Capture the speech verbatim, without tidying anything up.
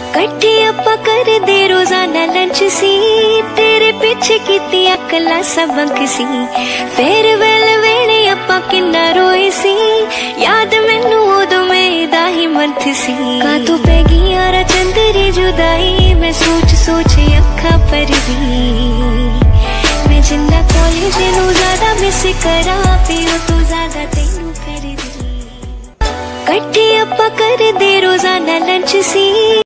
कट्ठे अपा कर दे रोजाना लंच सी, तेरे पिछे कीती अकला सबक सी। फेयरवेल वेले अपा किन्ना रोए सी, याद मैनू उदों मेरा ही मंथ सी। का तू पै गई यारा चंदरी जुदाई, मैं सोच सोच अखा पर दी। मैं जिन्ना कॉलेज नू ज्यादा मिस करा, पियो तू ज्यादा तेनू कर दी। कट्ठे अपा कर दे रोजाना लंच सी।